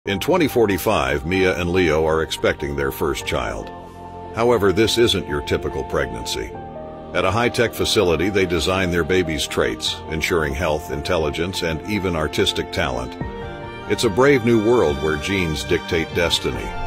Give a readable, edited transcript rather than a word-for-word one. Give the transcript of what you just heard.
In 2045, Mia and Leo are expecting their first child. However, this isn't your typical pregnancy. At a high-tech facility, they design their baby's traits, ensuring health, intelligence, and even artistic talent. It's a brave new world where genes dictate destiny.